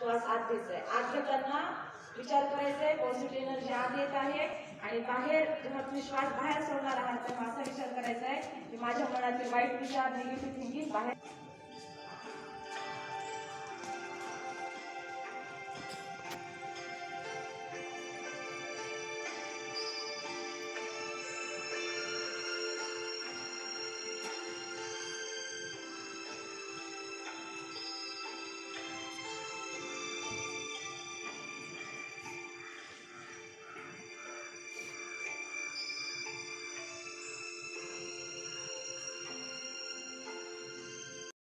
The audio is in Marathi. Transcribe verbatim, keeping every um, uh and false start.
श्वास आत घ्यायचा आहे। आत घेताना विचार करायचा आहे पॉझिटिव्ह एनर्जी आत येत आहे आणि बाहेर जेव्हा तुम्ही श्वास बाहेर सोडणार आहात तेव्हा असा विचार करायचा आहे की माझ्या मनातील वाईट विचार निगेटिव्ह थिंकिंग बाहेर